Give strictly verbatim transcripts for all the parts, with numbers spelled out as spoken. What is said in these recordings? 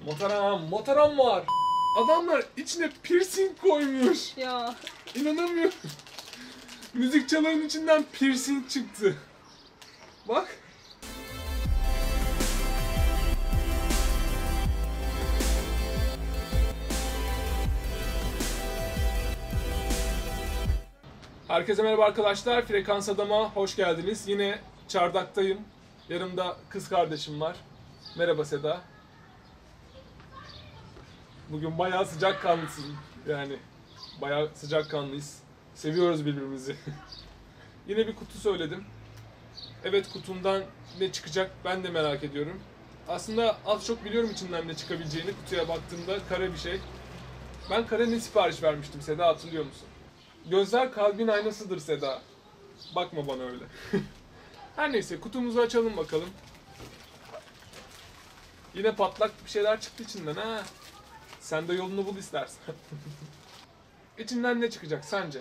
Motoram, motoram var. Adamlar içine piercing koymuş. Ya. İnanamıyorum. Müzik çalarının içinden piercing çıktı. Bak. Herkese merhaba arkadaşlar. Frekans Adam'a hoş geldiniz. Yine çardaktayım. Yanımda kız kardeşim var. Merhaba Seda. Bugün bayağı sıcakkanlısın. Yani bayağı sıcakkanlıyız. Seviyoruz birbirimizi. Yine bir kutu söyledim. Evet, kutumdan ne çıkacak ben de merak ediyorum. Aslında az çok biliyorum içinden ne çıkabileceğini. Kutuya baktığımda kare bir şey. Ben kare ne sipariş vermiştim Seda, hatırlıyor musun? Gözler kalbin aynasıdır Seda. Bakma bana öyle. Her neyse, kutumuzu açalım bakalım. Yine patlak bir şeyler çıktı içinden ha. Sen de yolunu bul istersen. İçinden ne çıkacak sence?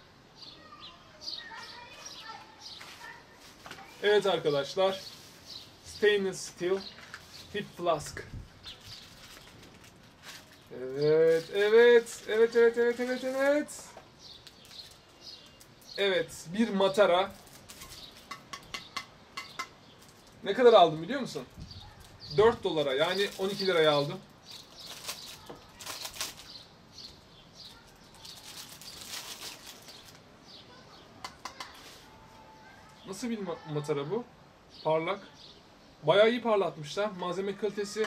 Evet arkadaşlar. Stainless Steel Hip Flask. Evet, evet, evet, evet, evet, evet, evet. Evet, bir matara. Ne kadar aldım biliyor musun? dört dolara, yani on iki liraya aldım. Nasıl bir matara bu? Parlak. Bayağı iyi parlatmışlar. Malzeme kalitesi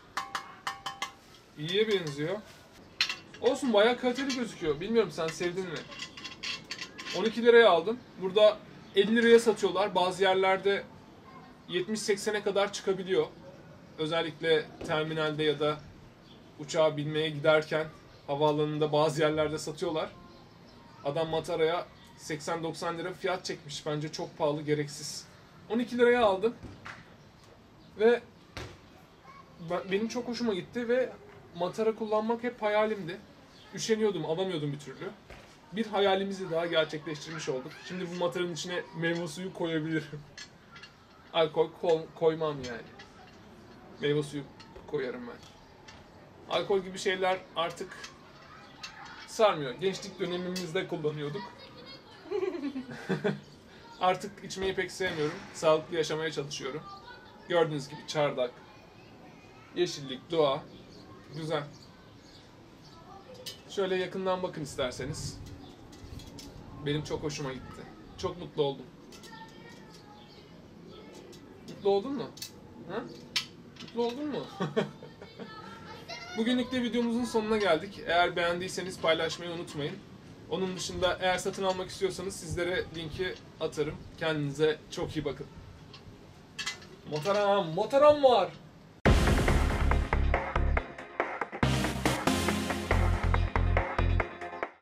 iyiye benziyor. Olsun, bayağı kaliteli gözüküyor. Bilmiyorum, sen sevdin mi? on iki liraya aldım. Burada elli liraya satıyorlar. Bazı yerlerde yetmiş seksene kadar çıkabiliyor. Özellikle terminalde ya da uçağa binmeye giderken havaalanında bazı yerlerde satıyorlar. Adam mataraya seksen doksan lira fiyat çekmiş. Bence çok pahalı, gereksiz. on iki liraya aldım. Ve benim çok hoşuma gitti ve matara kullanmak hep hayalimdi. Üşeniyordum, alamıyordum bir türlü. Bir hayalimizi daha gerçekleştirmiş olduk. Şimdi bu mataranın içine meyve suyu koyabilirim. Alkol ko- koymam yani. Meyve suyu koyarım ben. Alkol gibi şeyler artık sarmıyor. Gençlik dönemimizde kullanıyorduk. Artık içmeyi pek sevmiyorum. Sağlıklı yaşamaya çalışıyorum. Gördüğünüz gibi çardak, yeşillik, doğa. Güzel. Şöyle yakından bakın isterseniz. Benim çok hoşuma gitti. Çok mutlu oldum. Mutlu oldun mu? Ha? Mutlu oldun mu? Bugünlük de videomuzun sonuna geldik. Eğer beğendiyseniz paylaşmayı unutmayın. Onun dışında eğer satın almak istiyorsanız sizlere linki atarım. Kendinize çok iyi bakın. Motoram, motoram var.